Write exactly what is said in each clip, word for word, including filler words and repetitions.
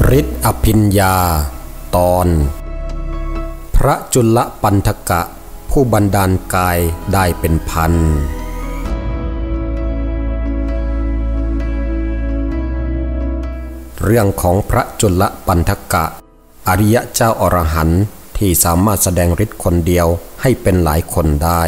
ฤทธิ์อภิญญาตอนพระจุลปันธกะผู้บันดาลกายได้เป็นพันเรื่องของพระจุลปันธกะอริยเจ้าอรหันต์ที่สามารถแสดงฤทธิ์คนเดียวให้เป็นหลายคนได้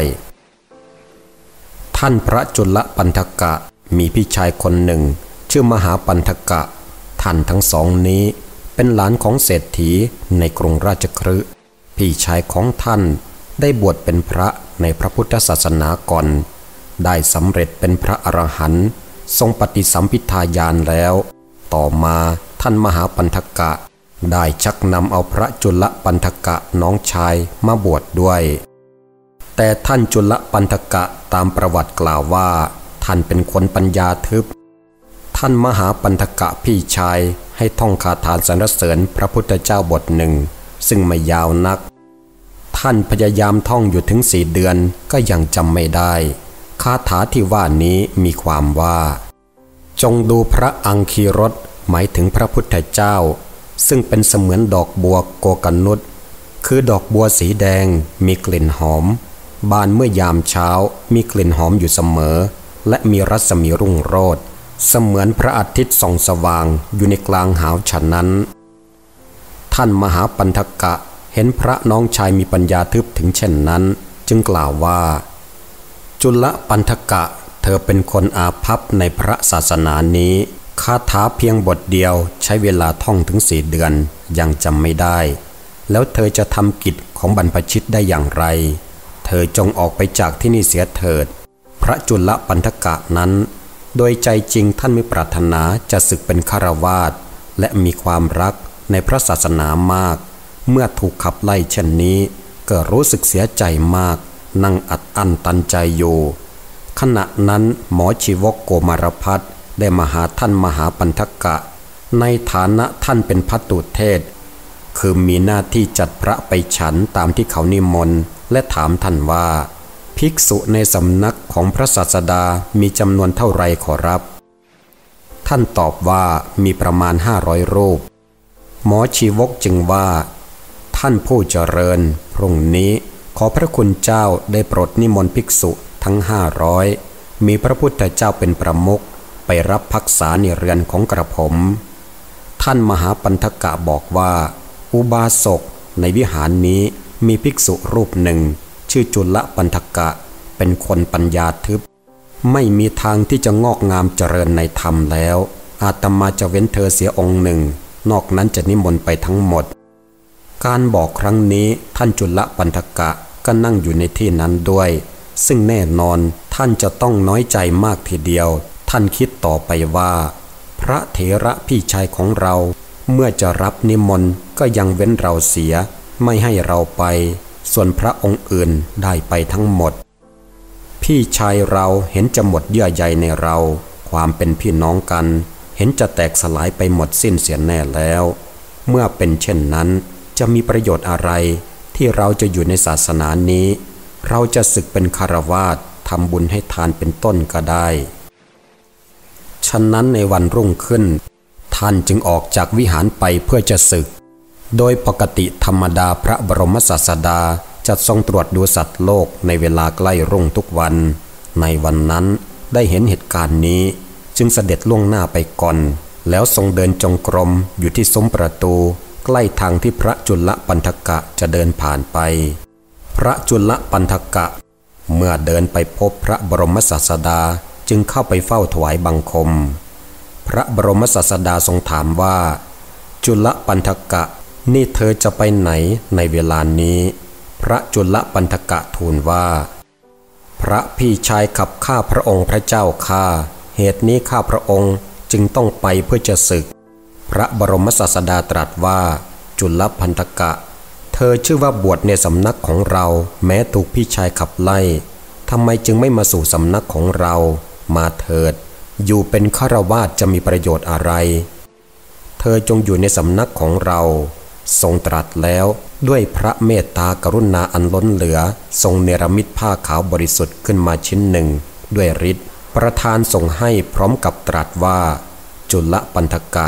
ท่านพระจุลปันธกะมีพี่ชายคนหนึ่งชื่อมหาปันธกะท่านทั้งสองนี้เป็นหลานของเศรษฐีในกรุงราชคฤห์พี่ชายของท่านได้บวชเป็นพระในพระพุทธศาสนาก่อนได้สำเร็จเป็นพระอรหันต์ทรงปฏิสัมภิทาญาณแล้วต่อมาท่านมหาปันธกะได้ชักนำเอาพระจุลปันธกะน้องชายมาบวชดด้วยแต่ท่านจุลปันธกะตามประวัติกล่าวว่าท่านเป็นคนปัญญาทึบท่านมหาปันธกะพี่ชายให้ท่องคาถาสรรเสริญพระพุทธเจ้าบทหนึ่งซึ่งไม่ยาวนักท่านพยายามท่องอยู่ถึงสี่เดือนก็ยังจำไม่ได้คาถาที่ว่านี้มีความว่าจงดูพระอังคีรสหมายถึงพระพุทธเจ้าซึ่งเป็นเสมือนดอกบัวโกกนุษคือดอกบัวสีแดงมีกลิ่นหอมบานเมื่อยามเช้ามีกลิ่นหอมอยู่เสมอและมีรัศมีรุ่งโรจน์เสมือนพระอาทิตย์ส่องสว่างอยู่ในกลางหาวฉะนั้นท่านมหาปันธกะเห็นพระน้องชายมีปัญญาทึบถึงเช่นนั้นจึงกล่าวว่าจุลปันธกะเธอเป็นคนอาภัพในพระศาสนานี้คาถาเพียงบทเดียวใช้เวลาท่องถึงสี่เดือนยังจำไม่ได้แล้วเธอจะทำกิจของบรรพชิตได้อย่างไรเธอจงออกไปจากที่นี่เสียเถิดพระจุลปันธกะนั้นโดยใจจริงท่านไม่ปรารถนาจะศึกเป็นฆราวาสและมีความรักในพระศาสนามากเมื่อถูกขับไล่เช่นนี้ก็รู้สึกเสียใจมากนั่งอัดอั้นตันใจอยู่ขณะนั้นหมอชีวกโกมารพัสได้มาหาท่านมหาปันธกะในฐานะท่านเป็นภัตตุเทศคือมีหน้าที่จัดพระไปฉันตามที่เขานิมนต์และถามท่านว่าภิกษุในสำนักของพระศาสดามีจำนวนเท่าไรขอรับท่านตอบว่ามีประมาณห้าร้อยรูปหมอชีวกจึงว่าท่านผู้เจริญพรุ่งนี้ขอพระคุณเจ้าได้โปรดนิมนต์ภิกษุทั้งห้าร้อยมีพระพุทธเจ้าเป็นประมุขไปรับภักษาในเรือนของกระผมท่านมหาปันธกะบอกว่าอุบาสกในวิหารนี้มีภิกษุรูปหนึ่งชื่อจุลปันธกะเป็นคนปัญญาทึบไม่มีทางที่จะงอกงามเจริญในธรรมแล้วอาตมาจะเว้นเธอเสียองค์หนึ่งนอกนั้นจะนิมนต์ไปทั้งหมดการบอกครั้งนี้ท่านจุลปันธกะก็นั่งอยู่ในที่นั้นด้วยซึ่งแน่นอนท่านจะต้องน้อยใจมากทีเดียวท่านคิดต่อไปว่าพระเถระพี่ชายของเราเมื่อจะรับนิมนต์ก็ยังเว้นเราเสียไม่ให้เราไปส่วนพระองค์อื่นได้ไปทั้งหมดพี่ชายเราเห็นจะหมดเยื่อใยในเราความเป็นพี่น้องกันเห็นจะแตกสลายไปหมดสิ้นเสียแน่แล้วเมื่อเป็นเช่นนั้นจะมีประโยชน์อะไรที่เราจะอยู่ในศาสนานี้เราจะศึกเป็นฆราวาสทำบุญให้ทานเป็นต้นก็ได้ฉะนั้นในวันรุ่งขึ้นท่านจึงออกจากวิหารไปเพื่อจะศึกโดยปกติธรรมดาพระบรมศาสดาจะทรงตรวจดูสัตว์โลกในเวลาใกล้รุ่งทุกวันในวันนั้นได้เห็นเหตุการณ์นี้จึงเสด็จล่วงหน้าไปก่อนแล้วทรงเดินจงกรมอยู่ที่ซุ้มประตูใกล้ทางที่พระจุลปันธกะจะเดินผ่านไปพระจุลปันธกะเมื่อเดินไปพบพระบรมศาสดาจึงเข้าไปเฝ้าถวายบังคมพระบรมศาสดาทรงถามว่าจุลปันธกะนี่เธอจะไปไหนในเวลานี้พระจุลปันธกะทูลว่าพระพี่ชายขับข้าพระองค์พระเจ้าข้าเหตุนี้ข้าพระองค์จึงต้องไปเพื่อจะศึกพระบรมศาสดาตรัสว่าจุลปันธกะเธอชื่อว่าบวชในสำนักของเราแม้ถูกพี่ชายขับไล่ทำไมจึงไม่มาสู่สำนักของเรามาเถิดอยู่เป็นฆราวาสจะมีประโยชน์อะไรเธอจงอยู่ในสำนักของเราทรงตรัสแล้วด้วยพระเมตตากรุณาอันล้นเหลือทรงเนรมิตผ้าขาวบริสุทธิ์ขึ้นมาชิ้นหนึ่งด้วยฤทธิ์ประทานส่งให้พร้อมกับตรัสว่าจุลปันธกะ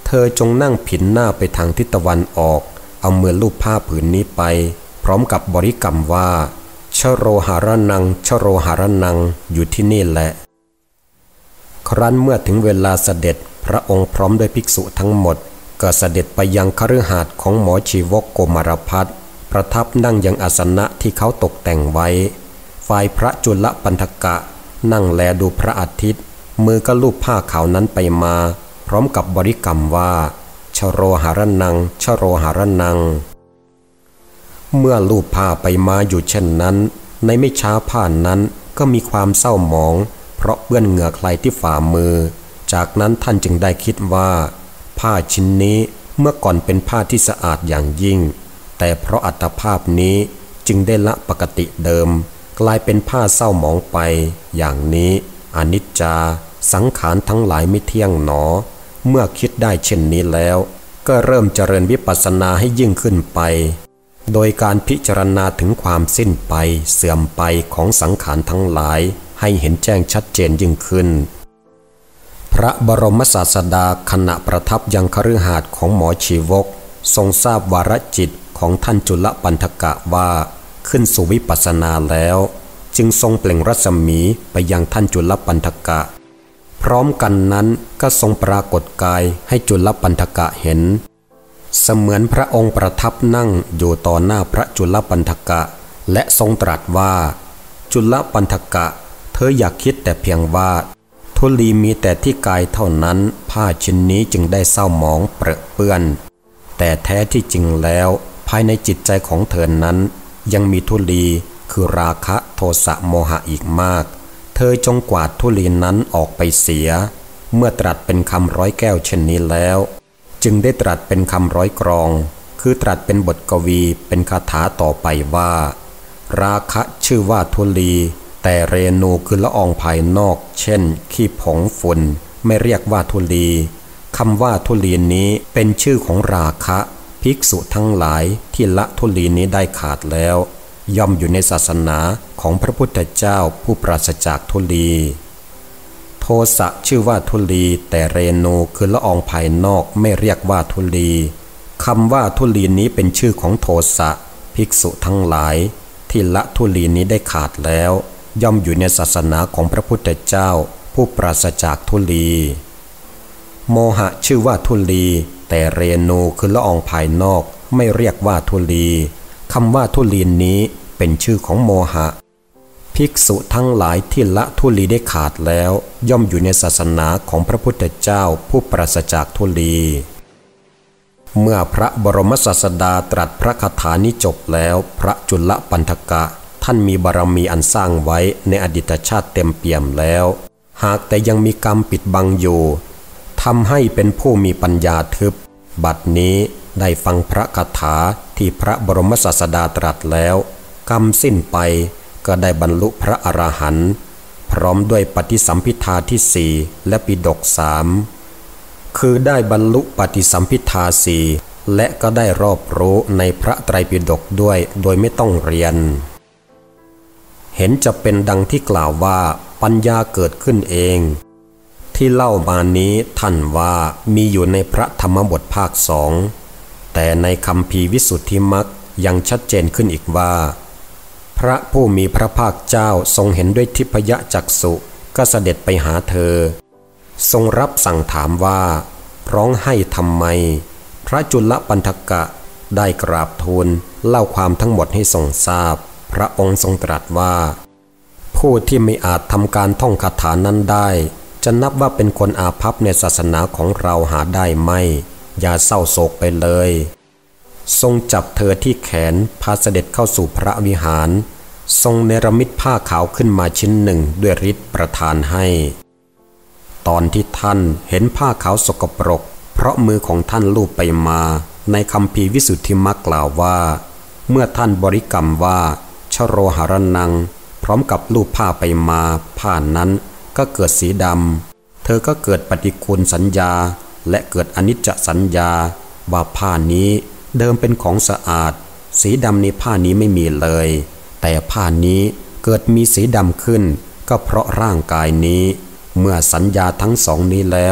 เธอจงนั่งผินหน้าไปทางทิศตะวันออกเอามือลูบผ้าผืนนี้ไปพร้อมกับบริกรรมว่าชโรหารนังชโรหารนังอยู่ที่นี่แหละครั้นเมื่อถึงเวลาเสด็จพระองค์พร้อมด้วยภิกษุทั้งหมดก็เสด็จไปยังคฤหาสน์ของหมอชีวกโกมารพัสประทับนั่งยังอาสนะที่เขาตกแต่งไว้ฝ่ายพระจุลปันธกะนั่งแลดูพระอาทิตย์มือก็ลูบผ้าขาวนั้นไปมาพร้อมกับบริกรรมว่าชโรหารนังชโรหารนังเมื่อลูบผ้าไปมาอยู่เช่นนั้นในไม่ช้าผ้านั้นก็มีความเศร้าหมองเพราะเปื้อนเหงื่อใครที่ฝ่ามือจากนั้นท่านจึงได้คิดว่าผ้าชิ้นนี้เมื่อก่อนเป็นผ้าที่สะอาดอย่างยิ่งแต่เพราะอัตภาพนี้จึงได้ละปกติเดิมกลายเป็นผ้าเศร้าหมองไปอย่างนี้อนิจจาสังขารทั้งหลายไม่เที่ยงหนอเมื่อคิดได้เช่นนี้แล้วก็เริ่มเจริญวิปัสสนาให้ยิ่งขึ้นไปโดยการพิจารณาถึงความสิ้นไปเสื่อมไปของสังขารทั้งหลายให้เห็นแจ้งชัดเจนยิ่งขึ้นพระบรมศาสดาขณะประทับยังคฤหาสน์ของหมอชีวกทรงทราบวาระจิตของท่านจุลปันธกะว่าขึ้นสู่วิปัสสนาแล้วจึงทรงเปล่งรัศมีไปยังท่านจุลปันธกะพร้อมกันนั้นก็ทรงปรากฏกายให้จุลปันธกะเห็นเสมือนพระองค์ประทับนั่งอยู่ต่อหน้าพระจุลปันธกะและทรงตรัสว่าจุลปันธกะเธออยากคิดแต่เพียงว่าธุลีมีแต่ที่กายเท่านั้นผ้าชิ้นนี้จึงได้เศร้าหมองเปรอะเปื้อนแต่แท้ที่จริงแล้วภายในจิตใจของเธอนั้นยังมีธุลีคือราคะโทสะโมหะอีกมากเธอจงกวาดธุลีนั้นออกไปเสียเมื่อตรัสเป็นคำร้อยแก้วเช่นนี้แล้วจึงได้ตรัสเป็นคำร้อยกรองคือตรัสเป็นบทกวีเป็นคาถาต่อไปว่าราคะชื่อว่าธุลีแต่เรนูคือละอองภายนอกเช่นขี้ผงฝุ่นไม่เรียกว่าธุลีคำว่าธุลีนี้เป็นชื่อของราคะภิกษุทั้งหลายที่ละธุลีนี้ได้ขาดแล้วย่อมอยู่ในศาสนาของพระพุทธเจ้าผู้ปราศจากธุลีโทสะชื่อว่าธุลีแต่เรนูคือละอองภายนอกไม่เรียกว่าธุลีคำว่าธุลีนี้เป็นชื่อของโทสะภิกษุทั้งหลายที่ละธุลีนี้ได้ขาดแล้วย่อมอยู่ในศาสนาของพระพุทธเจ้าผู้ปราศจากธุลีโมหะชื่อว่าธุลีแต่เรนูคือละอองภายนอกไม่เรียกว่าธุลีคำว่าธุลีนี้เป็นชื่อของโมหะภิกษุทั้งหลายที่ละธุลีได้ขาดแล้วย่อมอยู่ในศาสนาของพระพุทธเจ้าผู้ปราศจากธุลีเมื่อพระบรมศาสดาตรัสพระคาถานี้จบแล้วพระจุลปันธกะท่านมีบารมีอันสร้างไว้ในอดีตชาติเต็มเปี่ยมแล้วหากแต่ยังมีกรรมปิดบังอยู่ทำให้เป็นผู้มีปัญญาทึบบัดนี้ได้ฟังพระคาถาที่พระบรมศาสดาตรัสแล้วกรรมสิ้นไปก็ได้บรรลุพระอรหันต์พร้อมด้วยปฏิสัมภิทาที่สี่และปิฎกสามคือได้บรรลุปฏิสัมภิทาสี่และก็ได้รอบรู้ในพระไตรปิฎกด้วยโดยไม่ต้องเรียนเห็นจะเป็นดังที่กล่าวว่าปัญญาเกิดขึ้นเองที่เล่ามานี้ท่านว่ามีอยู่ในพระธรรมบทภาคสองแต่ในคัมภีร์วิสุทธิมรรคยังชัดเจนขึ้นอีกว่าพระผู้มีพระภาคเจ้าทรงเห็นด้วยทิพยจักษุก็เสด็จไปหาเธอทรงรับสั่งถามว่าร้องไห้ทำไมพระจุลปันธกะได้กราบทูลเล่าความทั้งหมดให้ทรงทราบพระองค์ทรงตรัสว่าผู้ที่ไม่อาจทำการท่องคาถานั้นได้จะนับว่าเป็นคนอาภัพในศาสนาของเราหาได้ไม่อย่าเศร้าโศกไปเลยทรงจับเธอที่แขนพาเสด็จเข้าสู่พระวิหารทรงเนรมิตผ้าขาวขึ้นมาชิ้นหนึ่งด้วยฤทธิ์ประทานให้ตอนที่ท่านเห็นผ้าขาวสกปรกเพราะมือของท่านลูบไปมาในคัมภีร์วิสุทธิมรรคกล่าวว่าเมื่อท่านบริกรรมว่าชโรหารนังพร้อมกับลูบผ้าไปมาผ้านั้นก็เกิดสีดำเธอก็เกิดปฏิกูลสัญญาและเกิดอนิจจสัญญาว่าผ้านี้เดิมเป็นของสะอาดสีดำในผ้านี้ไม่มีเลยแต่ผ้านี้เกิดมีสีดำขึ้นก็เพราะร่างกายนี้เมื่อสัญญาทั้งสองนี้แล้วท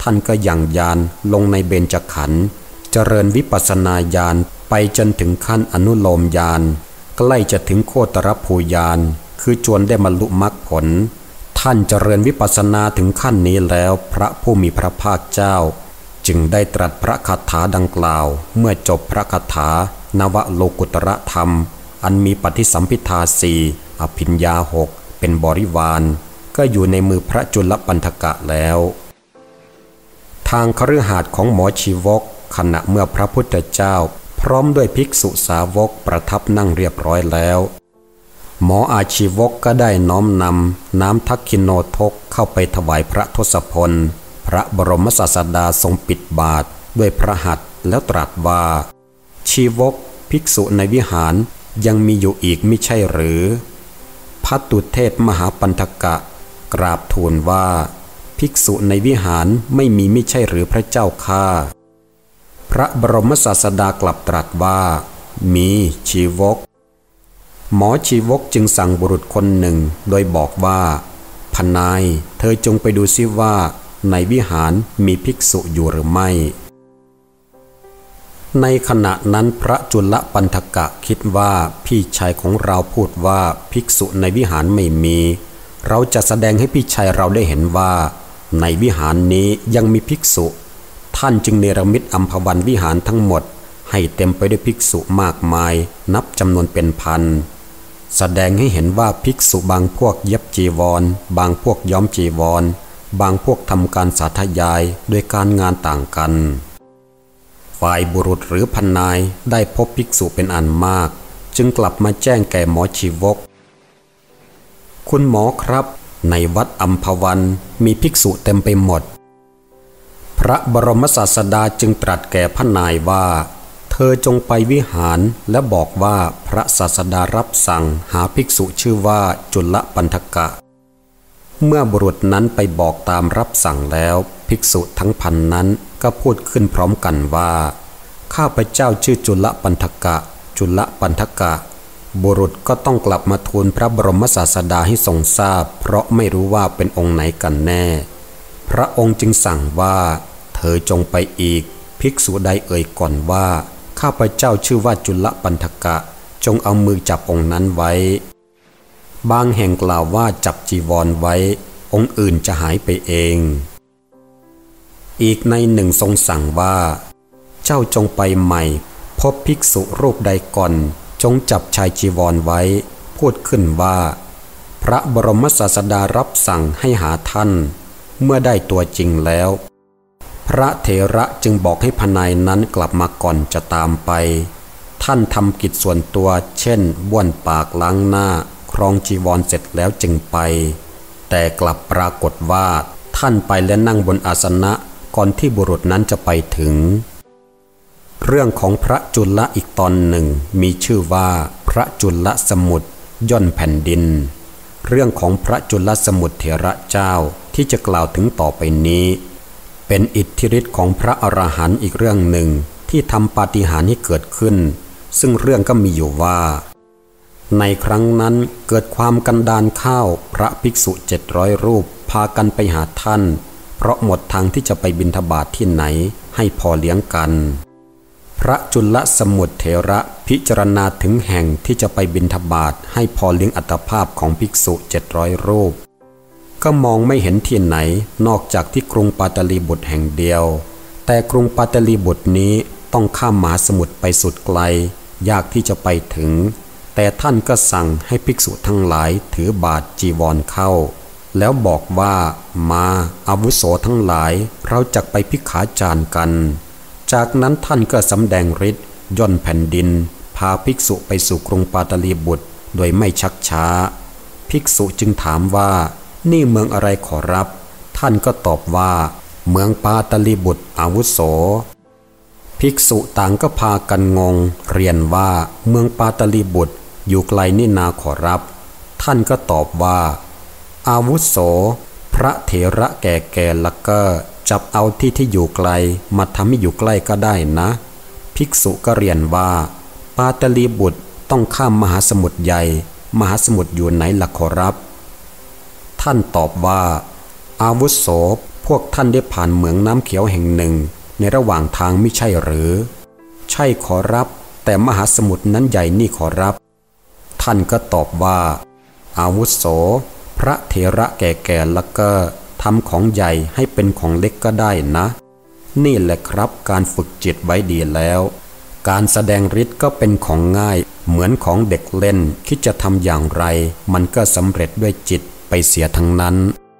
ท่านก็ยังญาณลงในเบญจขันธ์เจริญวิปัสสนาญาณไปจนถึงขั้นอนุโลมญาณใกล้จะถึงโคตรภูญาณคือจวนได้บรรลุมรรคผลท่านเจริญวิปัสสนาถึงขั้นนี้แล้วพระผู้มีพระภาคเจ้าจึงได้ตรัสพระคาถาดังกล่าวเมื่อจบพระคาถานวโลกุตระธรรมอันมีปฏิสัมภิทาสี่อภิญญาหกเป็นบริวารก็อยู่ในมือพระจุลปันธกะแล้วทางคฤหัสถ์ของหมอชีวกขณะเมื่อพระพุทธเจ้าพร้อมด้วยภิกษุสาวกประทับนั่งเรียบร้อยแล้วหมออาชีวกก็ได้น้อมนำน้ำทักขิโนทกเข้าไปถวายพระทศพลพระบรมศาสดาทรงปิดบาตรด้วยพระหัตถ์แล้วตรัสว่าชีวกภิกษุในวิหารยังมีอยู่อีกมิใช่หรือภัตตุเทพมหาปันธกะกราบทูลว่าภิกษุในวิหารไม่มีมิใช่หรือพระเจ้าข้าพระบรมศาสดากลับตรัสว่ามีชีวกหมอชีวกจึงสั่งบุรุษคนหนึ่งโดยบอกว่าพนายเธอจงไปดูซิว่าในวิหารมีภิกษุอยู่หรือไม่ในขณะนั้นพระจุลปันธกะคิดว่าพี่ชายของเราพูดว่าภิกษุในวิหารไม่มีเราจะแสดงให้พี่ชายเราได้เห็นว่าในวิหารนี้ยังมีภิกษุท่านจึงเนรมิตอัมพวันวิหารทั้งหมดให้เต็มไปด้วยภิกษุมากมายนับจำนวนเป็นพันแสดงให้เห็นว่าภิกษุบางพวกเย็บจีวรบางพวกย้อมจีวรบางพวกทำการสาธยายโดยการงานต่างกันฝ่ายบุรุษหรือพนายได้พบภิกษุเป็นอันมากจึงกลับมาแจ้งแก่หมอชีวกคุณหมอครับในวัดอัมพวันมีภิกษุเต็มไปหมดพระบรมศาสดาจึงตรัสแก่พนายว่าเธอจงไปวิหารและบอกว่าพระศาสดารับสั่งหาภิกษุชื่อว่าจุลปันธกะเมื่อบุรุษนั้นไปบอกตามรับสั่งแล้วภิกษุทั้งพันนั้นก็พูดขึ้นพร้อมกันว่าข้าพเจ้าชื่อจุลปันธกะจุลปันธกะบุรุษก็ต้องกลับมาทูลพระบรมศาสดาให้ทรงทราบเพราะไม่รู้ว่าเป็นองค์ไหนกันแน่พระองค์จึงสั่งว่าเธอจงไปอีกภิกษุใดเอ่ยก่อนว่าข้าพเจ้าชื่อว่าจุลปันธกะจงเอามือจับองค์นั้นไว้บางแห่งกล่าวว่าจับจีวรไว้องค์อื่นจะหายไปเองอีกในหนึ่งทรงสั่งว่าเจ้าจงไปใหม่พบภิกษุรูปใดก่อนจงจับชายจีวรไว้พูดขึ้นว่าพระบรมศาสดารับสั่งให้หาท่านเมื่อได้ตัวจริงแล้วพระเถระจึงบอกให้พนายนั้นกลับมาก่อนจะตามไปท่านทำกิจส่วนตัวเช่นบ้วนปากล้างหน้าครองจีวรเสร็จแล้วจึงไปแต่กลับปรากฏว่าท่านไปและนั่งบนอาสนะก่อนที่บุรุษนั้นจะไปถึงเรื่องของพระจุลอีกตอนหนึ่งมีชื่อว่าพระจุลสมุทรย่อนแผ่นดินเรื่องของพระจุลสมุทรเถระเจ้าที่จะกล่าวถึงต่อไปนี้เป็นอิทธิฤทธิ์ของพระอรหันต์อีกเรื่องหนึ่งที่ทำปาฏิหาริย์ให้เกิดขึ้นซึ่งเรื่องก็มีอยู่ว่าในครั้งนั้นเกิดความกันดารข้าวพระภิกษุเจ็ดร้อยรูปพากันไปหาท่านเพราะหมดทางที่จะไปบิณฑบาตที่ไหนให้พอเลี้ยงกันพระจุลสมุทรเถระพิจารณาถึงแห่งที่จะไปบิณฑบาตให้พอเลี้ยงอัตภาพของภิกษุเจ็ดร้อยรูปก็มองไม่เห็นที่ไหนนอกจากที่กรุงปาตลีบุตรแห่งเดียวแต่กรุงปาตลีบุตรนี้ต้องข้ามมหาสมุทรไปสุดไกลยากที่จะไปถึงแต่ท่านก็สั่งให้ภิกษุทั้งหลายถือบาตรจีวรเข้าแล้วบอกว่ามาอาวุโสทั้งหลายเราจักไปภิกขาจารย์กันจากนั้นท่านก็สำแดงฤทธิ์ย่อนแผ่นดินพาภิกษุไปสู่กรุงปาตลีบุตรโดยไม่ชักช้าภิกษุจึงถามว่านี่เมืองอะไรขอรับท่านก็ตอบว่าเมืองปาตลีบุตรอาวุโสภิกษุต่างก็พากันงงเรียนว่าเมืองปาตลีบุตรอยู่ไกลนี่นาขอรับท่านก็ตอบว่าอาวุโสพระเถระแก่ๆละก็จับเอาที่ที่อยู่ไกลมาทำให้อยู่ใกล้ก็ได้นะภิกษุก็เรียนว่าปาตลีบุตรต้องข้ามมหาสมุทรใหญ่มหาสมุทรอยู่ไหนล่ะขอรับท่านตอบว่าอาวุโสพวกท่านได้ผ่านเหมืองน้ำเขียวแห่งหนึ่งในระหว่างทางไม่ใช่หรือใช่ขอรับแต่มหาสมุทรนั้นใหญ่นี่ขอรับท่านก็ตอบว่าอาวุโสพระเถระแก่ๆแล้วก็ทำของใหญ่ให้เป็นของเล็กก็ได้นะนี่แหละครับการฝึกจิตไว้ดีแล้วการแสดงฤทธิ์ก็เป็นของง่ายเหมือนของเด็กเล่นคิดจะทำอย่างไรมันก็สำเร็จด้วยจิตไปเสียทั้งนั้น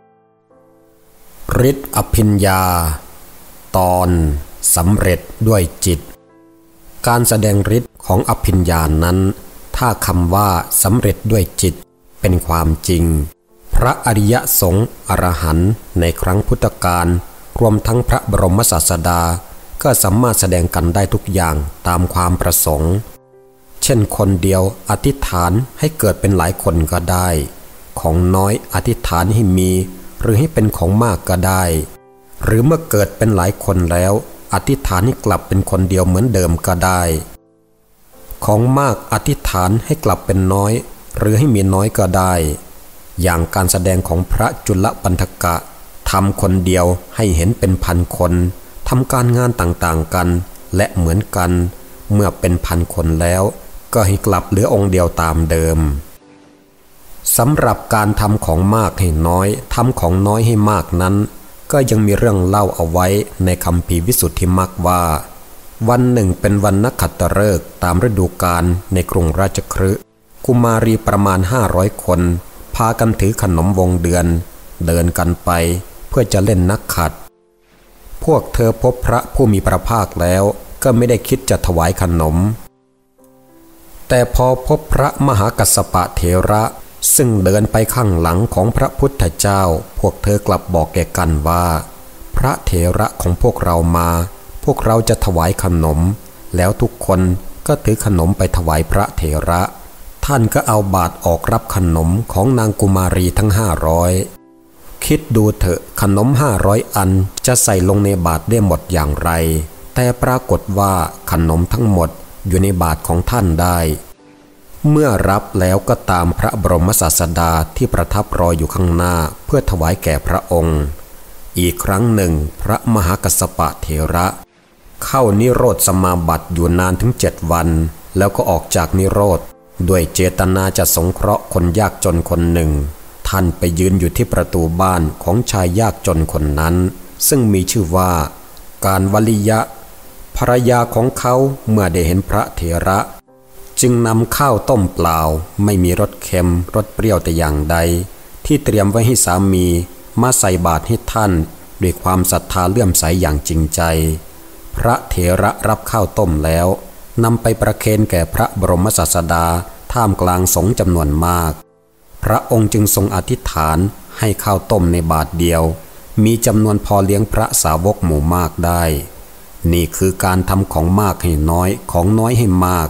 ฤทธิ์อภิญญาตอนสำเร็จด้วยจิตการแสดงฤทธิ์ของอภิญญานั้นถ้าคำว่าสำเร็จด้วยจิตเป็นความจริงพระอริยสงฆ์อรหันต์ในครั้งพุทธกาลรวมทั้งพระบรมศาสดาก็สามารถแสดงกันได้ทุกอย่างตามความประสงค์เช่นคนเดียวอธิษฐานให้เกิดเป็นหลายคนก็ได้ของน้อยอธิษฐานให้มีหรือให้เป็นของมากก็ได้หรือเมื่อเกิดเป็นหลายคนแล้วอธิษฐานให้กลับเป็นคนเดียวเหมือนเดิมก็ได้ของมากอธิษฐานให้กลับเป็นน้อยหรือให้มีน้อยก็ได้อย่างการแสดงของพระจุลปันถกะทำคนเดียวให้เห็นเป็นพันคนทำการงานต่างๆกันและเหมือนกันเมื่อเป็นพันคนแล้วก็ให้กลับเหลือองค์เดียวตามเดิมสำหรับการทำของมากให้น้อยทำของน้อยให้มากนั้นก็ยังมีเรื่องเล่าเอาไว้ในคัมภีร์วิสุทธิมรรคว่าวันหนึ่งเป็นวันนักขัตฤกษ์ตามฤดูกาลในกรุงราชคฤห์กุมารีประมาณห้าร้อยคนพากันถือขนมวงเดือนเดินกันไปเพื่อจะเล่นนักขัตพวกเธอพบพระผู้มีพระภาคแล้วก็ไม่ได้คิดจะถวายขนมแต่พอพบพระมหากัสสปะเถระซึ่งเดินไปข้างหลังของพระพุทธเจ้าพวกเธอกลับบอกแก่กันว่าพระเถระของพวกเรามาพวกเราจะถวายขนมแล้วทุกคนก็ถือขนมไปถวายพระเถระท่านก็เอาบาตรออกรับขนมของนางกุมารีทั้งห้าร้อยคิดดูเถอะขนมห้าร้อยอันจะใส่ลงในบาตรได้หมดอย่างไรแต่ปรากฏว่าขนมทั้งหมดอยู่ในบาตรของท่านได้เมื่อรับแล้วก็ตามพระบรมศาสดาที่ประทับรออยู่ข้างหน้าเพื่อถวายแก่พระองค์อีกครั้งหนึ่งพระมหากัสสปะเถระเข้านิโรธสมาบัติอยู่นานถึงเจ็ดวันแล้วก็ออกจากนิโรธด้วยเจตนาจะสงเคราะห์คนยากจนคนหนึ่งท่านไปยืนอยู่ที่ประตูบ้านของชายยากจนคนนั้นซึ่งมีชื่อว่าการวลิยะภรรยาของเขาเมื่อได้เห็นพระเถระจึงนำข้าวต้มเปล่าไม่มีรสเค็มรสเปรี้ยวแต่อย่างใดที่เตรียมไว้ให้สามีมาใส่บาตรให้ท่านด้วยความศรัทธาเลื่อมใสอย่างจริงใจพระเถระรับข้าวต้มแล้วนำไปประเคนแก่พระบรมศาสดาท่ามกลางสงฆ์จำนวนมากพระองค์จึงทรงอธิษฐานให้ข้าวต้มในบาตรเดียวมีจำนวนพอเลี้ยงพระสาวกหมู่มากได้นี่คือการทำของมากให้น้อยของน้อยให้มาก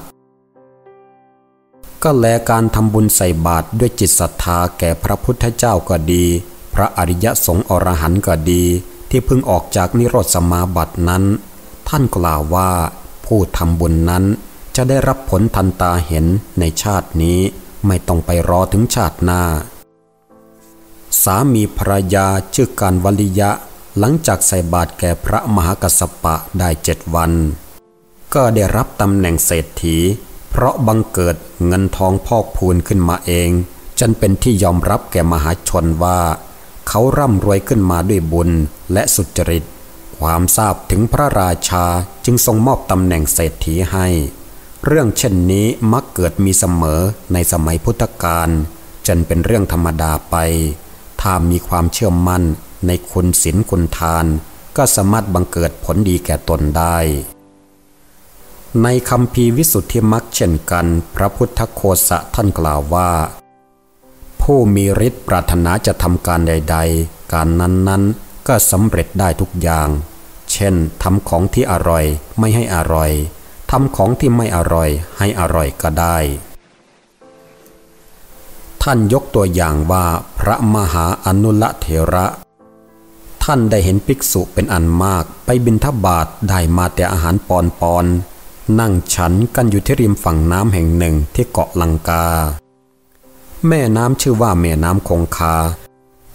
ก็แลการทำบุญใส่บาตรด้วยจิตศรัทธาแก่พระพุทธเจ้าก็ดีพระอริยสงฆ์อรหันต์ก็ดีที่เพิ่งออกจากนิโรธสมาบัตินั้นท่านกล่าวว่าผู้ทำบุญนั้นจะได้รับผลทันตาเห็นในชาตินี้ไม่ต้องไปรอถึงชาติหน้าสามีภรรยาชื่อการวลิยะหลังจากใส่บาตรแก่พระมหากัสสปะได้เจ็ดวันก็ได้รับตำแหน่งเศรษฐีเพราะบังเกิดเงินทองพอกพูนขึ้นมาเองจนเป็นที่ยอมรับแก่มหาชนว่าเขาร่ำรวยขึ้นมาด้วยบุญและสุจริตความทราบถึงพระราชาจึงทรงมอบตำแหน่งเศรษฐีให้เรื่องเช่นนี้มักเกิดมีเสมอในสมัยพุทธกาลจนเป็นเรื่องธรรมดาไปถ้ามีความเชื่อมั่นในคุณศีลคุณทานก็สามารถบังเกิดผลดีแก่ตนได้ในคัมภีร์วิสุทธิมรรคเช่นกันพระพุทธโฆษะท่านกล่าวว่าผู้มีฤทธิ์ปรารถนาจะทำการใดๆการนั้นๆก็สำเร็จได้ทุกอย่างเช่นทำของที่อร่อยไม่ให้อร่อยทำของที่ไม่อร่อยให้อร่อยก็ได้ท่านยกตัวอย่างว่าพระมหาอนุลเถระท่านได้เห็นภิกษุเป็นอันมากไปบิณฑบาตได้มาแต่อาหารปอนปอนนั่งฉันกันอยู่ที่ริมฝั่งน้ำแห่งหนึ่งที่เกาะลังกาแม่น้ำชื่อว่าแม่น้ำคงคา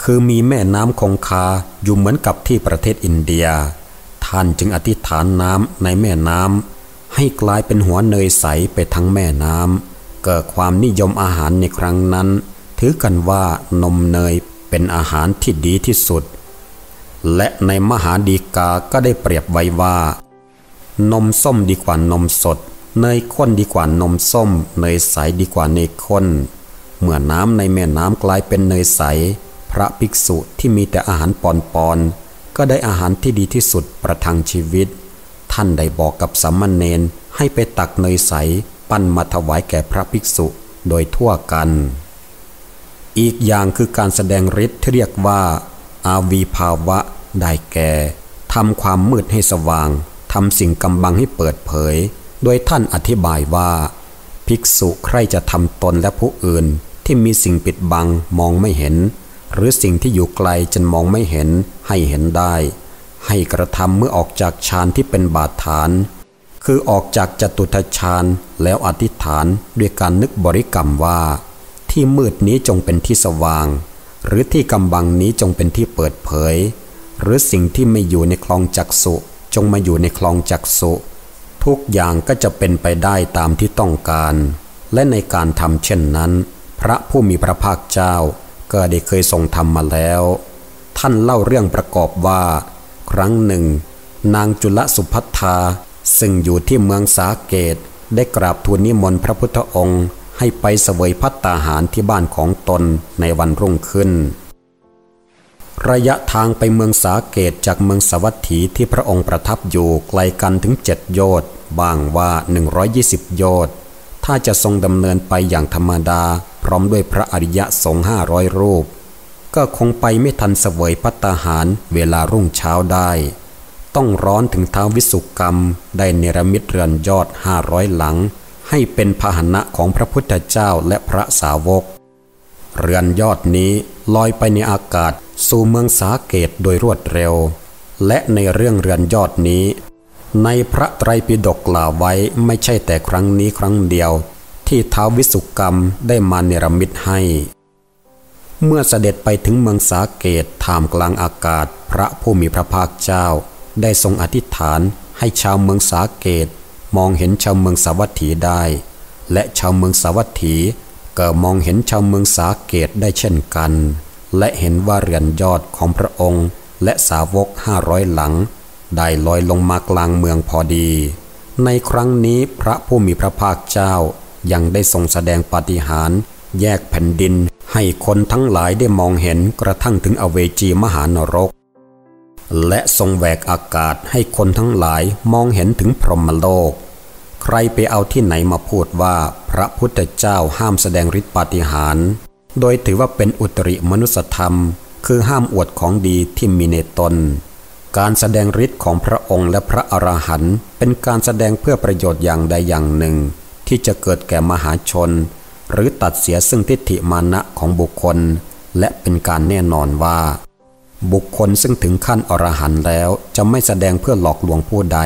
คือมีแม่น้ำคงคาอยู่เหมือนกับที่ประเทศอินเดียท่านจึงอธิษฐานน้ำในแม่น้ำให้กลายเป็นหัวเนยใสไปทั้งแม่น้ำเกิดความนิยมอาหารในครั้งนั้นถือกันว่านมเนยเป็นอาหารที่ดีที่สุดและในมหาดีกาก็ได้เปรียบไว้ว่านมส้มดีกว่านมสดเนยข้นดีกว่านมส้มเนยใสดีกว่าเนยข้นเมื่อน้ำในแม่น้ำกลายเป็นเนยใสพระภิกษุที่มีแต่อาหารปอนๆก็ได้อาหารที่ดีที่สุดประทังชีวิตท่านได้บอกกับสามเณรให้ไปตักเนยใสปั้นมาถวายแก่พระภิกษุโดยทั่วกันอีกอย่างคือการแสดงฤทธิ์ที่เรียกว่าอาวีภาวะได้แก่ทำความมืดให้สว่างทำสิ่งกำบังให้เปิดเผยโดยท่านอธิบายว่าภิกษุใครจะทำตนและผู้อื่นที่มีสิ่งปิดบังมองไม่เห็นหรือสิ่งที่อยู่ไกลจนมองไม่เห็นให้เห็นได้ให้กระทำเมื่อออกจากฌานที่เป็นบาทฐานคือออกจากจตุตฌานแล้วอธิษฐานด้วยการนึกบริกรรมว่าที่มืดนี้จงเป็นที่สว่างหรือที่กำบังนี้จงเป็นที่เปิดเผยหรือสิ่งที่ไม่อยู่ในคลองจักษุจงมาอยู่ในคลองจักษุทุกอย่างก็จะเป็นไปได้ตามที่ต้องการและในการทำเช่นนั้นพระผู้มีพระภาคเจ้าก็ได้เคยทรงทำมาแล้วท่านเล่าเรื่องประกอบว่าครั้งหนึ่งนางจุลสุภัทธาซึ่งอยู่ที่เมืองสาเกตได้กราบทูลนิมนต์พระพุทธองค์ให้ไปเสวยภัตตาหารที่บ้านของตนในวันรุ่งขึ้นระยะทางไปเมืองสาเกตจากเมืองสวัตถีที่พระองค์ประทับอยู่ไกลกันถึงเจ็ดโยชน์บ้างว่าหนึ่งร้อยยี่สิบโยชน์ถ้าจะทรงดำเนินไปอย่างธรรมดาพร้อมด้วยพระอริยสงฆ์ห้าร้อยรูปก็คงไปไม่ทันเสวยภัตตาหารเวลารุ่งเช้าได้ต้องร้อนถึงท้าววิสุกรรมได้เนรมิตเรือนยอดห้าร้อยหลังให้เป็นพาหนะของพระพุทธเจ้าและพระสาวกเรือนยอดนี้ลอยไปในอากาศสู่เมืองสาเกตโดยรวดเร็วและในเรื่องเรือนยอดนี้ในพระไตรปิฎกกล่าวไว้ไม่ใช่แต่ครั้งนี้ครั้งเดียวที่ท้าววิสุกรรมได้มาเนรมิตให้เมื่อเสด็จไปถึงเมืองสาเกตท่ามกลางอากาศพระผู้มีพระภาคเจ้าได้ทรงอธิษฐานให้ชาวเมืองสาเกตมองเห็นชาวเมืองสาวัตถีได้และชาวเมืองสาวัตถีก็มองเห็นชาวเมืองสาเกตได้เช่นกันและเห็นว่าเรือนยอดของพระองค์และสาวกห้าร้อยหลังได้ลอยลงมากลางเมืองพอดีในครั้งนี้พระผู้มีพระภาคเจ้ายังได้ทรงแสดงปาฏิหาริย์แยกแผ่นดินให้คนทั้งหลายได้มองเห็นกระทั่งถึงอเวจีมหานรกและทรงแหวกอากาศให้คนทั้งหลายมองเห็นถึงพรหมโลกใครไปเอาที่ไหนมาพูดว่าพระพุทธเจ้าห้ามแสดงฤทธิปาฏิหาริย์โดยถือว่าเป็นอุตริมนุสธรรมคือห้ามอวดของดีที่มีในตนการแสดงฤทธิ์ของพระองค์และพระอรหันต์เป็นการแสดงเพื่อประโยชน์อย่างใดอย่างหนึ่งที่จะเกิดแก่มหาชนหรือตัดเสียซึ่งทิฏฐิมานะของบุคคลและเป็นการแน่นอนว่าบุคคลซึ่งถึงขั้นอรหันต์แล้วจะไม่แสดงเพื่อหลอกลวงผู้ใด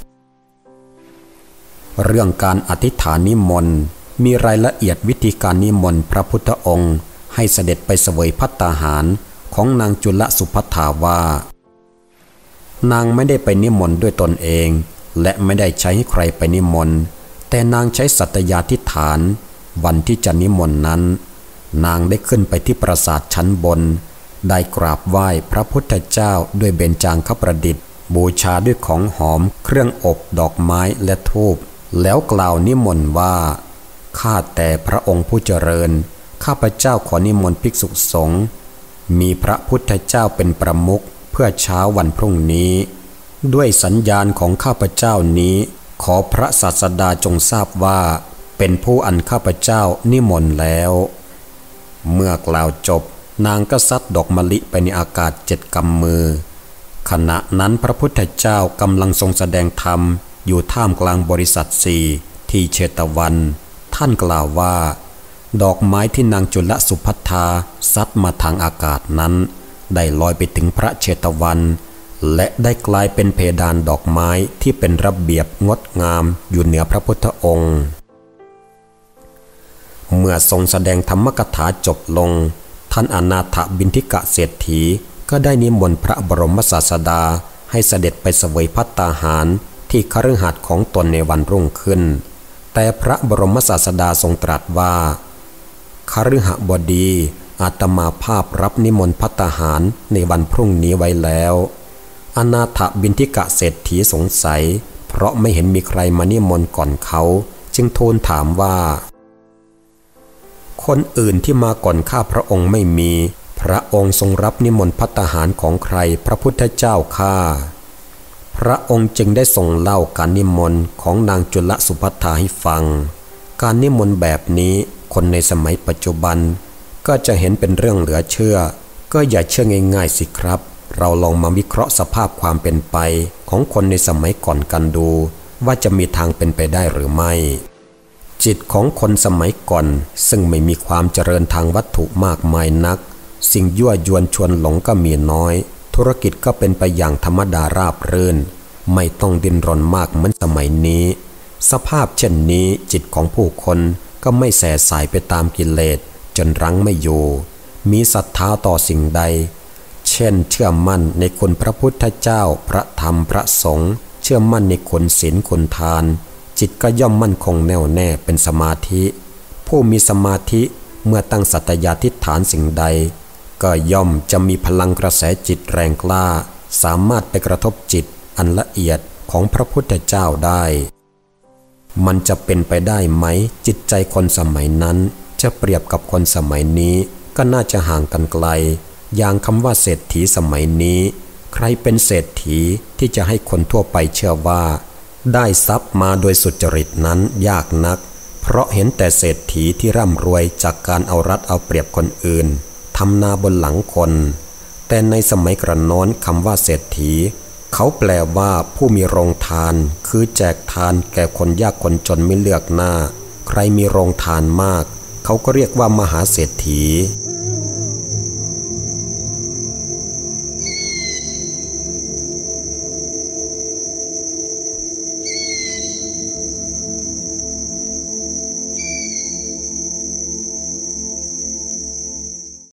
เรื่องการอธิษฐานนิมนต์มีรายละเอียดวิธีการนิมนต์พระพุทธองค์ให้เสด็จไปเสวยภัตตาหารของนางจุลสุภัทธาว่านางไม่ได้ไปนิมนต์ด้วยตนเองและไม่ได้ใช้ให้ใครไปนิมนต์แต่นางใช้สัตยาธิษฐานวันที่จะนิมนต์นั้นนางได้ขึ้นไปที่ปราสาทชั้นบนได้กราบไหว้พระพุทธเจ้าด้วยเบญจางคประดิษฐ์บูชาด้วยของหอมเครื่องอบดอกไม้และธูปแล้วกล่าวนิมนต์ว่าข้าแต่พระองค์ผู้เจริญข้าพเจ้าขอนิมนต์ภิกษุสงฆ์มีพระพุทธเจ้าเป็นประมุขเพื่อเช้าวันพรุ่งนี้ด้วยสัญญาณของข้าพเจ้านี้ขอพระศาสดาจงทราบว่าเป็นผู้อันข้าพเจ้านิมนต์แล้วเมื่อกล่าวจบนางก็ซัดดอกมะลิไปในอากาศเจ็ดกำมือขณะนั้นพระพุทธเจ้ากำลังทรงแสดงธรรมอยู่ท่ามกลางบริษัทสี่ที่เชตวันท่านกล่าวว่าดอกไม้ที่นางจุลสุภัทธาซัดมาทางอากาศนั้นได้ลอยไปถึงพระเชตวันและได้กลายเป็นเพดานดอกไม้ที่เป็นระเบียบงดงามอยู่เหนือพระพุทธองค์ เมื่อทรงแสดงธรรมกถาจบลงท่านอนาถบิณฑิกะเศรษฐีก็ได้นิมนต์พระบรมศาสดาให้เสด็จไปเสวยภัตตาหารที่คฤหาสน์ของตนในวันรุ่งขึ้นแต่พระบรมศาสดาทรงตรัสว่าคฤหบดีอาตมาภาพรับนิมนต์ภัตตาหารในวันพรุ่งนี้ไว้แล้วอนาถบิณฑิกะเศรษฐีสงสัยเพราะไม่เห็นมีใครมานิมนต์ก่อนเขาจึงทูลถามว่าคนอื่นที่มาก่อนข้าพระองค์ไม่มีพระองค์ทรงรับนิมนต์ภัตตาหารของใครพระพุทธเจ้าข้าพระองค์จึงได้ทรงเล่าการนิมนต์ของนางจุลสุภัททาให้ฟังการนิมนต์แบบนี้คนในสมัยปัจจุบันก็จะเห็นเป็นเรื่องเหลือเชื่อก็อย่าเชื่อง่ายๆสิครับเราลองมาวิเคราะห์สภาพความเป็นไปของคนในสมัยก่อนกันดูว่าจะมีทางเป็นไปได้หรือไม่จิตของคนสมัยก่อนซึ่งไม่มีความเจริญทางวัตถุมากมายนักสิ่งยั่วยวนชวนหลงก็มีน้อยธุรกิจก็เป็นไปอย่างธรรมดาราบรื่นไม่ต้องดิ้นรนมากเหมือนสมัยนี้สภาพเช่นนี้จิตของผู้คนก็ไม่แส่สายไปตามกิเลสจนรั้งไม่อยู่มีศรัทธาต่อสิ่งใดเช่นเชื่อมั่นในคุณพระพุทธเจ้าพระธรรมพระสงฆ์เชื่อมั่นในคุณศีลคุณทานจิตก็ย่อมมั่นคงแน่วแน่เป็นสมาธิผู้มีสมาธิเมื่อตั้งสัตยาธิฐานสิ่งใดก็ย่อมจะมีพลังกระแสจิตแรงกล้าสามารถไปกระทบจิตอันละเอียดของพระพุทธเจ้าได้มันจะเป็นไปได้ไหมจิตใจคนสมัยนั้นจะเปรียบกับคนสมัยนี้ก็น่าจะห่างกันไกลอย่างคำว่าเศรษฐีสมัยนี้ใครเป็นเศรษฐีที่จะให้คนทั่วไปเชื่อว่าได้ทรัพย์มาโดยสุจริตนั้นยากนักเพราะเห็นแต่เศรษฐีที่ร่ำรวยจากการเอารัดเอาเปรียบคนอื่นทำนาบนหลังคนแต่ในสมัยกระโน้นคำว่าเศรษฐีเขาแปลว่าผู้มีโรงทานคือแจกทานแก่คนยากคนจนไม่เลือกหน้าใครมีโรงทานมากเขาก็เรียกว่ามหาเศรษฐี